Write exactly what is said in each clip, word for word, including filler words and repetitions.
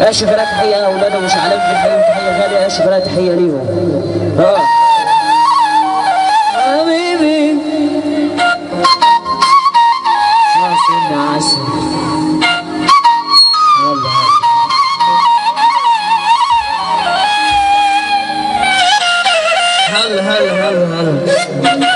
يا شباب تحيه يا اولاد ومش عارف تحيه تحيه غاليه يا شباب تحيه ليهم. اه حبيبي اه سيدنا عسل يلا هلا هلا هلا هلا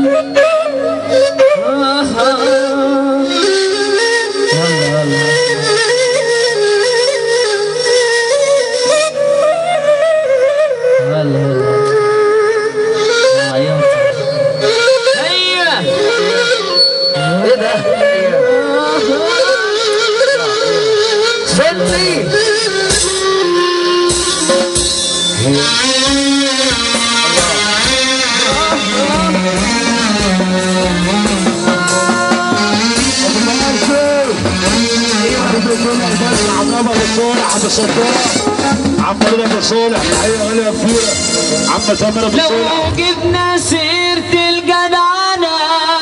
عم صدام عم طلع ابو صالح تحيه غاليه كبيره عم سامر ابو صالح. لو جبنا سيره الجدعنه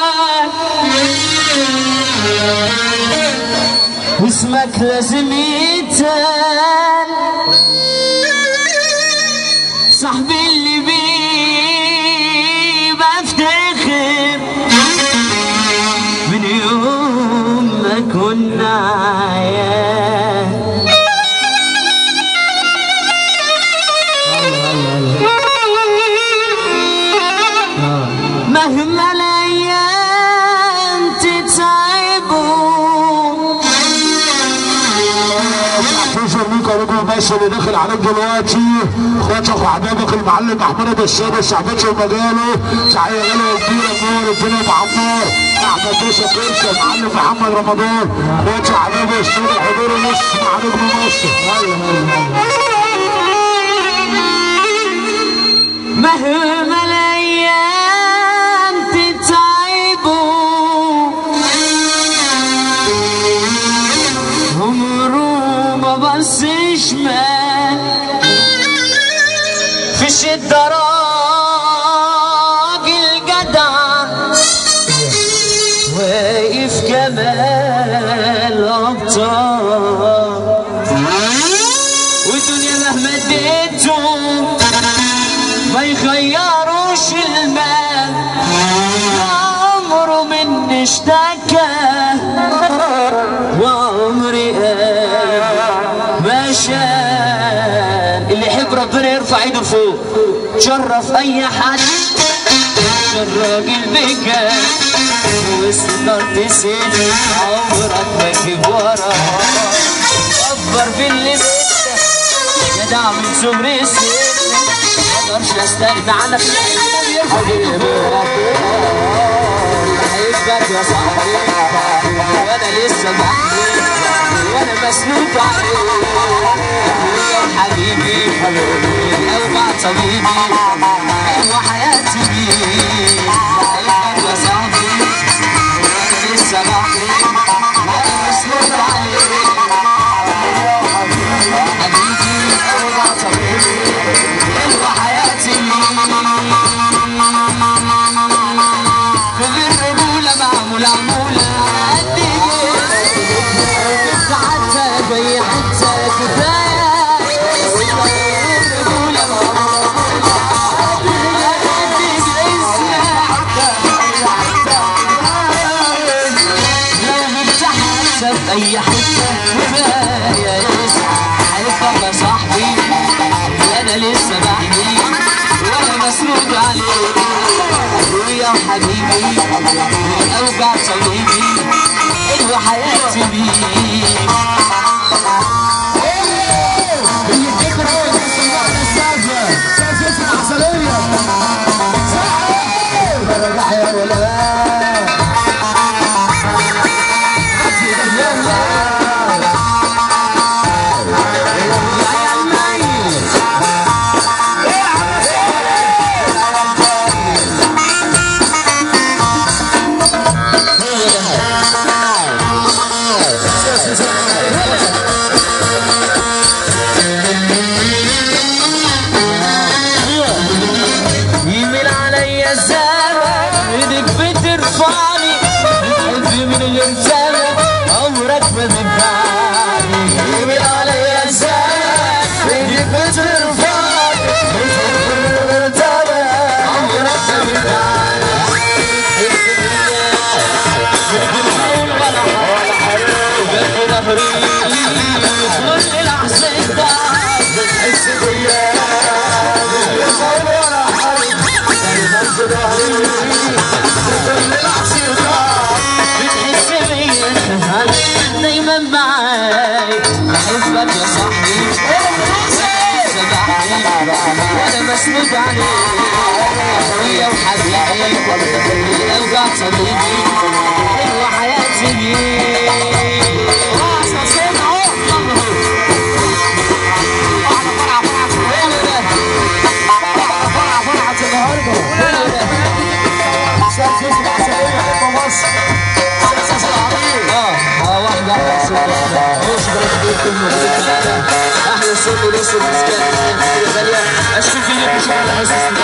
واسمك لازم يتقال صاحبي اللي بيه بفتخر من يوم ما كنا عيال. مهما الايام تتعبوا اعتذر ليك يا رجل بس اللي داخل عليك دلوقتي اخواتك وحبايبك المعلم محمود ابو السيد صاحبته ومجاله تحيه غاليه كبيره نور الدنيا بعمار احمد موسى كرشه المعلم محمد رمضان اخواتي وحبايبي السيد حضور نص مع نجم مصر. مهما الايام تتعبوا عمره ما بص شمال في الشدة راجل جدع واقف كمال ابطال والدنيا مهما اديته ما يخيروش المال عمره من اشتكى وعمري ما شال. اللي يحب ربنا يرفع ايده فوق شرف اي حد الراجل بكى وسطر تسد عمرك ما تجيب ورا كبر في اللي بدك جدع من صغر السن مقدرش استغنى عنك حبيبي هيثبت يا صاحبي وانا لسه بحكي وانا مسنود عليك يا حبيبي اوجع طبيبي حلوه حياتي بيك هيثبت يا صاحبي وانا لسه بحكي وانا مسنود عليك حبيبي اوجع طبيبي حلوه حياتي كل الرجولة معمولة عمولة قد ايه كنت حتى جاي حتى كفاية الرجولة معمولة قد ايه اسمع تحس بيا الخير ولا حرب دايما في ظهري كل العصيرات بتحس بيا دايما معاي بحبك يا صاحبي سامحني وانا مسنود عليك اخويا وحبيبي الاوجع صديقي حلوه حياتي راس حسين اهو فرحه فرحه فرحه فرحه فرحه النهارده استاذ يوسف عسليه حلوه مصر استاذ العريق اه اه واحده واحده ايش بقى كلمه احلى صوت ولسه مسكين غاليه اشوف فيك مش على اساس